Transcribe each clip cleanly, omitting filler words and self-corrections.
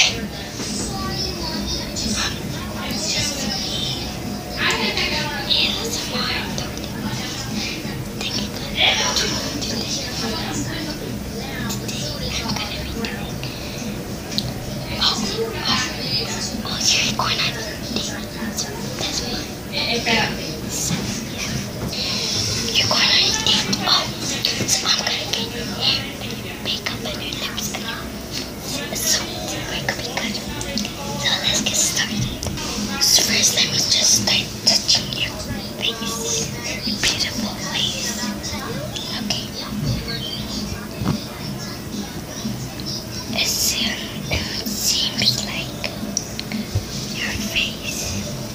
You're going on a date. Oh, so I'm gonna get your hair and your makeup and your lips and your so we're gonna be good. So let's get started. So first, let me just start touching your face, your beautiful face. Okay. It seems like your face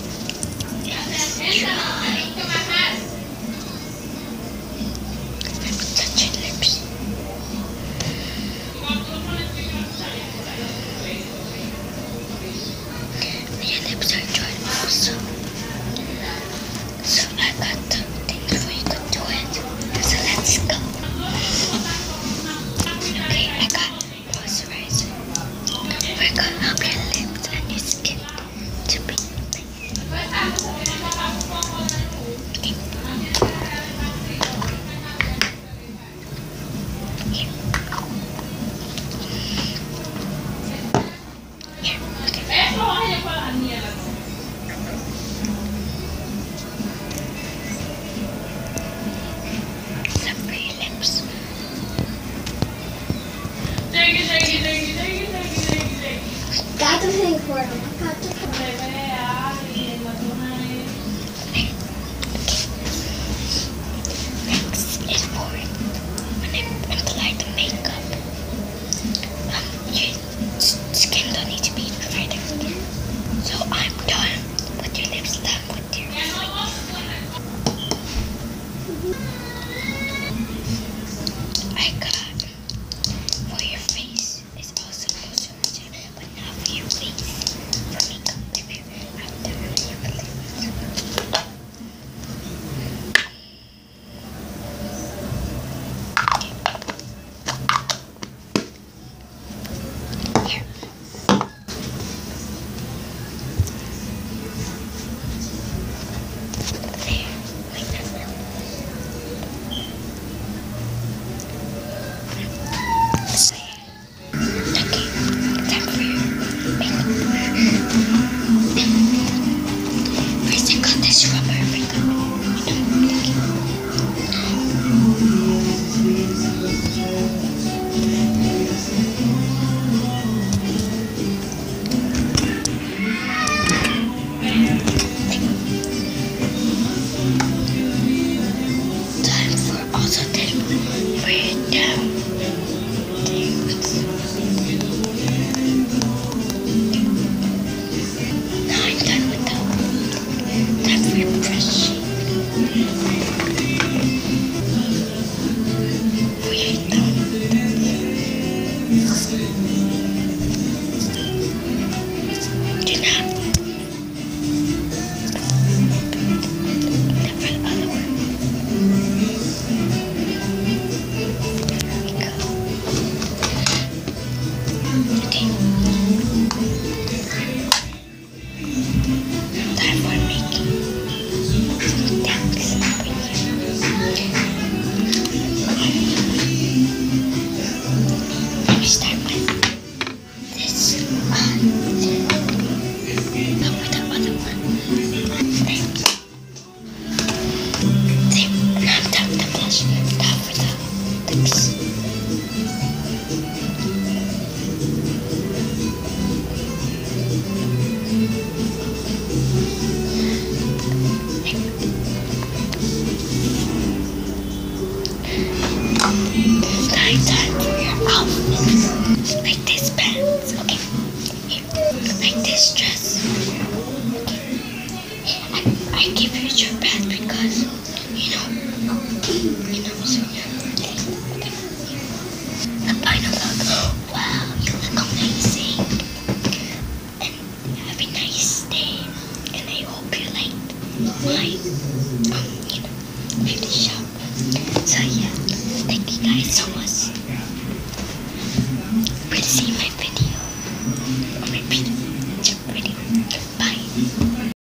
is dry. So I got something for you to do it. So let's go. Okay, I got moisturizer. We're gonna help your lips and your skin to be nice. Here. Here, okay. Got to pay for it. Next is for when I apply the makeup. Your skin don't need to be dried again. So I'm done with your lips, done with your face. I got for your face is also moisturizer, but not for your face. For makeup, if you have to really your lips. Here. There, like that. So yeah. Okay, time for your makeup. First I got this rubber makeup. Time for also this for your down. Now I'm done with that. Time for your brushing. For your thumb. Do not. For the other one. There we go. Okay. Time for making some tacks for you. Let me start with this. Not with the other one. Thanks. See, now I'm done with the blush. Now for the lips. Time for your outfit. Like this pants. Okay. Here. Like this dress. I give you your pants because so yeah. Okay. The final look. Wow, you look amazing. And have a nice day. And I hope you liked my beauty shop. So yeah, thank you guys so much for seeing my video. I'm repeating.